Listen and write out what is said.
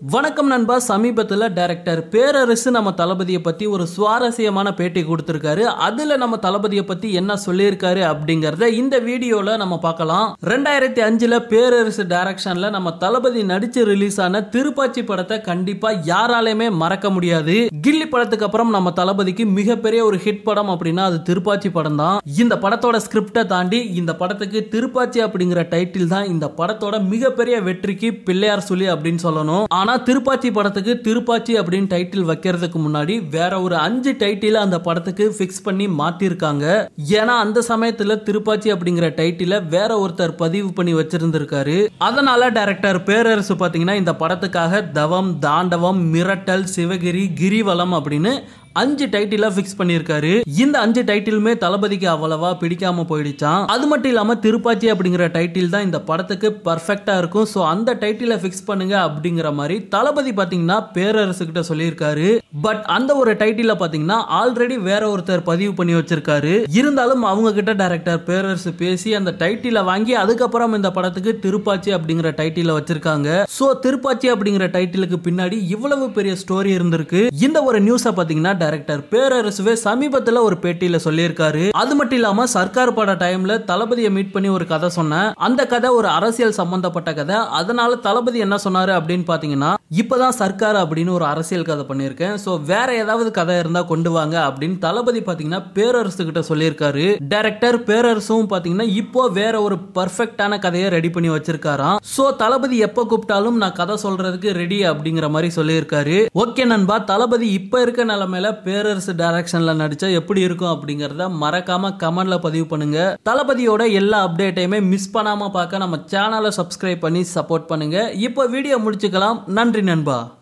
வணக்கம் நண்பா. சமீபத்தில் டைரக்டர் பேரரசு நம்ம தளபதியை பத்தி ஒரு சுவாரஸ்யமான பேட்டி கொடுத்திருக்காரு. அதுல நம்ம தளபதியை பத்தி என்ன சொல்லியிருக்காரு அப்படிங்கறத இந்த வீடியோல நம்ம பார்க்கலாம். 2005 பேரரசு டைரக்ஷன்ல நம்ம தளபதி நடிச்சு ரிலீஸ் ஆன திருப்பாச்சி படத்தை கண்டிப்பா யாராலையுமே மறக்க முடியாது. கில்லி படத்துக்கு அப்புறம் நம்ம தளபதிக்கு மிகப்பெரிய ஒரு ஹிட் படம் அப்படின்னா அது திருப்பாச்சி படம் தான். இந்த படத்தோட ஸ்கிரிப்டை தாண்டி இந்த படத்துக்கு திருப்பாச்சி அப்படிங்கிற டைட்டில் தான் இந்த படத்தோட மிகப்பெரிய வெற்றிக்கு பிள்ளையார் சொல்லி அப்படின்னு சொல்லணும். ஆனா திருப்பாச்சி படத்துக்கு திருப்பாச்சி அப்படின்னு டைட்டில் வைக்கிறதுக்கு முன்னாடி வேற ஒரு 5 டைட்டில் அந்த படத்துக்கு பிக்ஸ் பண்ணி மாத்திருக்காங்க. ஏன்னா அந்த சமயத்துல திருப்பாச்சி அப்படிங்கிற டைட்டில வேற ஒருத்தர் பதிவு பண்ணி வச்சிருந்திருக்காரு. அதனால டைரக்டர் பேரரசு பாத்தீங்கன்னா இந்த படத்துக்காக தவம், தாண்டவம், மிரட்டல், சிவகிரி, கிரிவலம் அப்படின்னு 5 டைட்டில பிக்ஸ் பண்ணிருக்காரு. இந்த 5 டைட்டிலுமே தளபதிக்கு அவ்வளவா பிடிக்காம போயிடுச்சான். அது மட்டும் இல்லாம திருப்பாச்சி அப்படிங்கிற டைட்டில் தான் இந்த படத்துக்கு பர்ஃபெக்டா இருக்கும். சோ அந்த டைட்டில பிக்ஸ் பண்ணுங்க அப்படிங்கிற மாதிரி தளபதி பாத்தீங்கன்னா பேரரசு கிட்ட சொல்லியிருக்காரு. பட் அந்த ஒரு டைட்டில பாத்தீங்கன்னா ஆல்ரெடி வேற ஒருத்தர் பதிவு பண்ணி வச்சிருக்காரு. இருந்தாலும் அவங்க கிட்ட டைரக்டர் பேரரசு பேசி அந்த டைட்டில வாங்கி அதுக்கப்புறம் இந்த படத்துக்கு திருப்பாச்சி அப்படிங்கிற டைட்டில வச்சிருக்காங்க. சோ திருப்பாச்சி அப்படிங்கிற டைட்டிலுக்கு பின்னாடி இவ்வளவு பெரிய ஸ்டோரி இருந்திருக்கு. இந்த ஒரு நியூஸை பாத்தீங்கன்னா டைரக்டர் பேரரசுவே சமீபத்துல ஒரு பேட்டியில சொல்லியிருக்காரு. அது மட்டும் இல்லாம சர்க்கார் பட டைம்ல தளபதியை மீட் பண்ணி ஒரு கதை சொன்னேன். அந்த கதை ஒரு அரசியல் சம்பந்தப்பட்ட கதை. அதனால தளபதி என்ன சொன்னாரு அப்படின்னு பாத்தீங்கன்னா, இப்பதான் சர்க்கார் அப்படின்னு ஒரு அரசியல் கதை பண்ணிருக்கேன். சோ வேற ஏதாவது கதை இருந்தா கொண்டு வாங்க அப்படின்னு தளபதி பாத்தீங்கன்னா பேரரசு கிட்ட சொல்லியிருக்காரு. டைரக்டர் பேரரசும் பாத்தீங்கன்னா இப்போ வேற ஒரு பர்ஃபெக்டான கதையை ரெடி பண்ணி வச்சிருக்காராம். சோ தளபதி எப்ப கூப்பிட்டாலும் நான் கதை சொல்றதுக்கு ரெடி அப்படிங்கிற மாதிரி சொல்லியிருக்காரு. ஓகே நண்பா, தளபதி இப்ப இருக்க நிலைமையில பேரரசு டைரக்ஷன்ல நடிச்சா எப்படி இருக்கும் அப்படிங்கறத மறக்காம கமெண்ட்ல பதிவு பண்ணுங்க. தளபதியோட எல்லா அப்டேட்டையுமே மிஸ் பண்ணாம பார்க்க நம்ம சேனலை சப்ஸ்கிரைப் பண்ணி சப்போர்ட் பண்ணுங்க. இப்போ வீடியோ முடிச்சுக்கலாம். நன்றி நண்பா.